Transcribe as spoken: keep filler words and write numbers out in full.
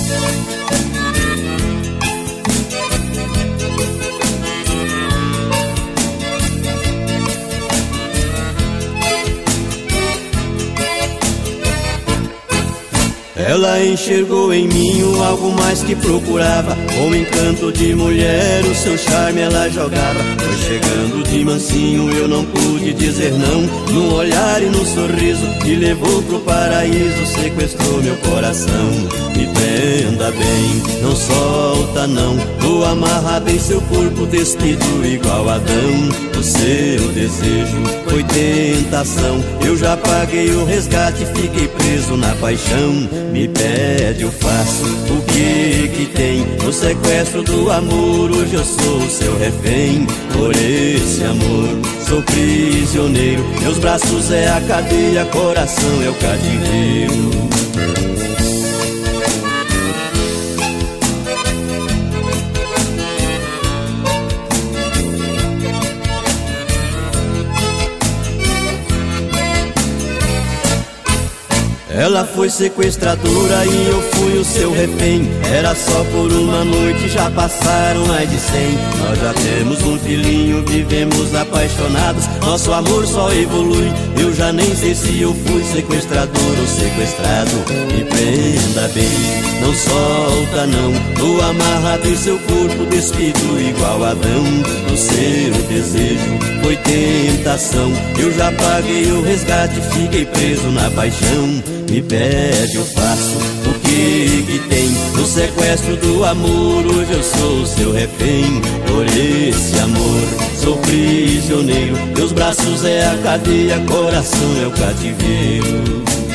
Ela enxergou em mim o algo mais que procurava. Com encanto de mulher, o seu charme ela jogava. Foi chegando de mansinho, eu não pude dizer não. No olhar e no sorriso, me levou pro paraíso. Sequestrou meu coração, me prenda bem, não solta não. Vou amarrado em seu corpo, despido igual Adão. O seu desejo foi tentação. Eu já paguei o resgate, fiquei preso na paixão. Me pede, eu faço o que que tem. No sequestro do amor, hoje eu sou o seu refém. Por esse amor, sou prisioneiro. Meus braços é a cadeia, coração é o cativeiro. Ela foi sequestradora e eu fui o seu refém. Era só por uma noite, já passaram mais de cem. Nós já temos um filhinho, vivemos apaixonados. Nosso amor só evolui, eu já nem sei se eu fui sequestrador ou sequestrado. Me prenda bem, não solta não. Tô amarrado em seu corpo, despido igual Adão. O seu desejo foi tentação. Eu já paguei o resgate, fiquei preso na paixão. Me pede, eu faço o que que tem. No sequestro do amor, hoje eu sou o seu refém. Por esse amor, sou prisioneiro. Meus braços é a cadeia, coração é o cativeiro.